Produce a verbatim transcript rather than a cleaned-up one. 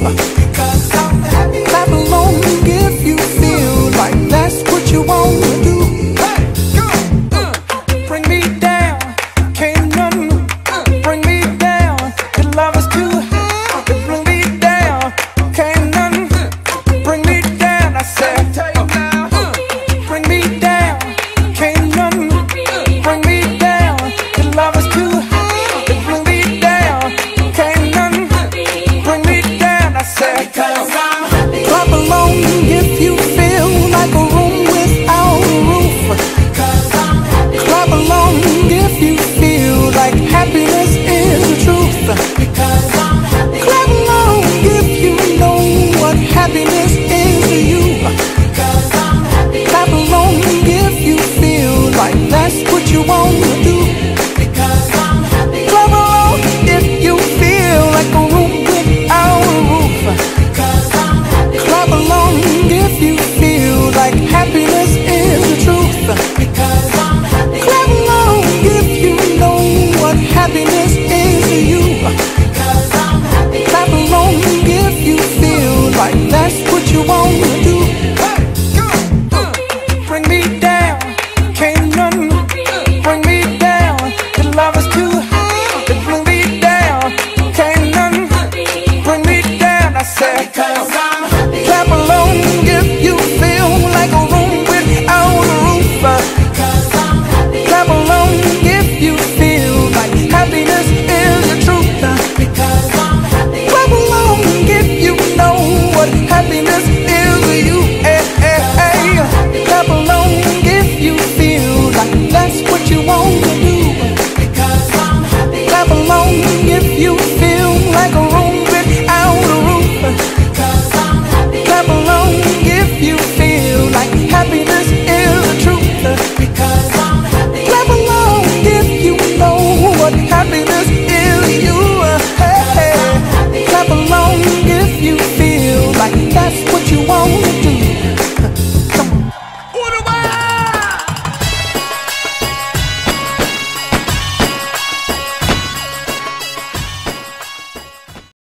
because I'm happy. Clap along if you feel like that's what you wanna do. Hey, go, uh, bring me down, can't none bring me down. Your love is too high to bring me down, can't none bring me down. I said, bring me down, can't none bring me down. Your love is too high to bring me down, can't none bring me down. I said, because I'm happy. Clap along if you feel like a room without a roof. Because I'm happy. Clap along if you feel like happiness is the truth. Because I'm happy. Clap along if you know what happiness is to you. Because I'm happy. Clap along if you feel like that's what you wanna do. Because I'm happy. Clap along if you feel like a room without a roof. Because I'm happy. Clap along if you feel like happiness is the truth. Because I'm happy. Clap along if you know what happiness is to you. Because I'm happy. Clap along if you feel like that's what you wanna do. Hey, go, uh, bring me down, can't none bring me down. Your love is too high to bring me down, can't none bring me down. I said, because